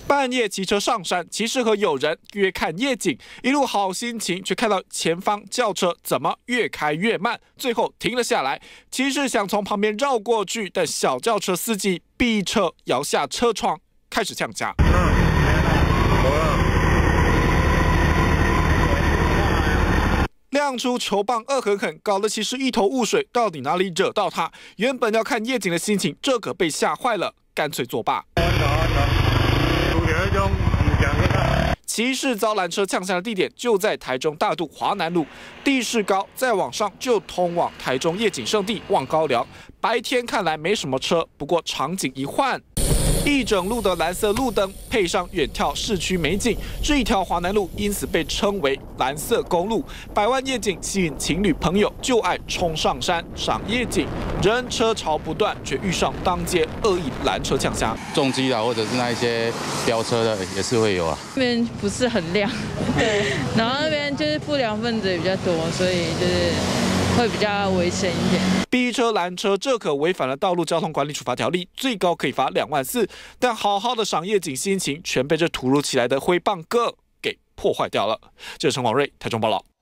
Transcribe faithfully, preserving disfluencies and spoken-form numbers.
半夜骑车上山，其实和友人约看夜景，一路好心情，却看到前方轿车怎么越开越慢，最后停了下来。骑士想从旁边绕过去，但小轿车司机逼车摇下车窗，开始呛架。亮出球棒恶狠狠，搞得骑士一头雾水，到底哪里惹到他？原本要看夜景的心情，这可被吓坏了，干脆作罢。骑士遭拦车呛下的地点就在台中大肚华南路，地势高，再往上就通往台中夜景胜地望高寮。白天看来没什么车，不过场景一换。 一整路的蓝色路灯，配上远眺市区美景，这一条华南路因此被称为“蓝色公路”。百万夜景吸引情侣朋友就爱冲上山赏夜景，人车潮不断，却遇上当街恶意拦车呛下。 重机啊，或者是那一些飙车的也是会有啊。 那边不是很亮，对，然后那边就是不良分子也比较多，所以就是会比较危险一点。 逼车拦车，这可违反了《道路交通管理处罚条例》，最高可以罚两万四。但好好的赏夜景心情，全被这突如其来的挥棒哥给破坏掉了。这是陈广瑞，台中报道。